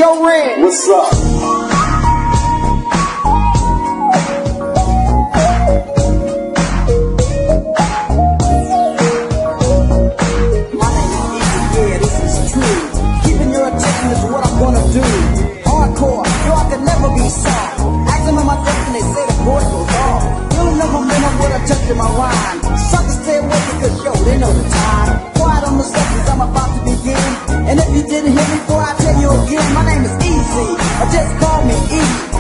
Yo, Ren. What's up? Do hardcore, yo, I could never be soft. Acting on my deck and they say the boy goes off. Feeling the momentum with a touch in my rhyme. Suckers stay away because yo, they know the time. Quiet on the subject, I'm about to begin. And if you didn't hear me before, I tell you again, my name is Easy, or just call me E.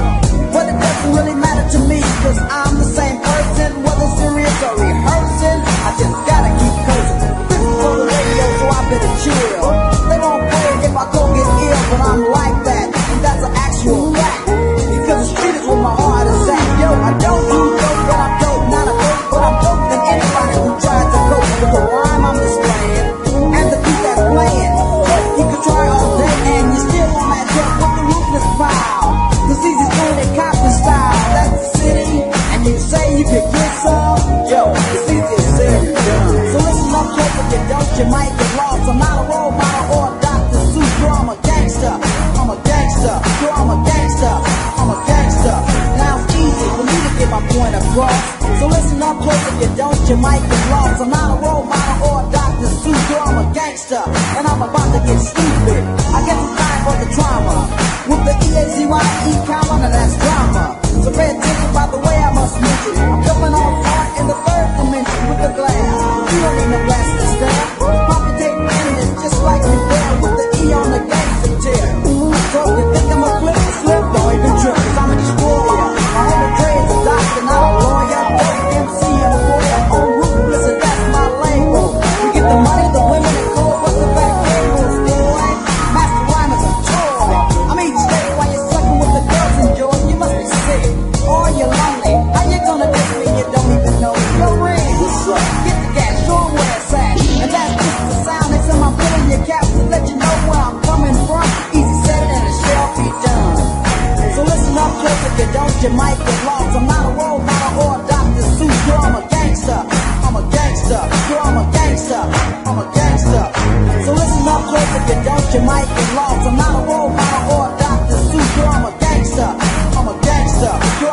But it doesn't really matter to me, cause I'm the same person, whether serious or rehearsing. I just gotta keep coasting. This is for the radio, so I better chill. They won't play if I go get ill, but I'm like that, and that's an actual fact. Because the street is where my heart is at. Yo, I don't do dope, but I'm dope, not a dope, but I'm dope than anybody who tries to cope with the rhyme I'm displaying and the beat that's playing. You can try all day and you still on that jump with the ruthless pile. Cause Easy's doing it Compton style. That's the city, and you say you could get some. Yo, it's easy to say and done. So listen up close, if you don't, you might get lost. I'm not a role model or a Dr. Seuss, yo, I'm a gangster. I'm a gangster, yo, I'm a gangster. I'm a gangster. Now it's easy for me to get my point across. So listen up close, if you don't, you might get lost. I'm not a role model or a Dr. Seuss, yo, I'm a gangster. And I'm about to get stupid. I guess it's time for the drama. With the E-A-Z-Y-E comma, now that's drama. So pay attention by the way I must mention. I'm jumping on part in the third dimension with the glass. You don't need no glass to stare. Pop your tape in and it's just like me there with the E on the gangster tier. So if you think I'm a flip or slip, don't even trip, cause I'm a destroyer. My homie Dre is a doctor, not a lawyer. MC and a warrior on ruthless, and that's my label. We get the money, the women, and clothes, what's the back cables, boy? Master rhyme is a toy. I'm each day while you're sucking with the girls enjoy. You must be sick, or you're lonely. How you gonna diss me? You don't even know. Yo, Ren, What's up? get the gas, show 'em where it's at. And that's just the sound that's in my foot in your cap to let you know where I'm coming from. Easy said it and it shall be done. So listen up close, if you don't, you might get lost. I'm not a role model or a Dr. Seuss, yo, I'm a gangster. I'm a gangster, yo, I'm a gangster. I'm a gangster. So listen up close, if you don't, you might get lost. I'm not a role model or a Dr. Seuss, yo, I'm a gangster. I'm a gangster, yo,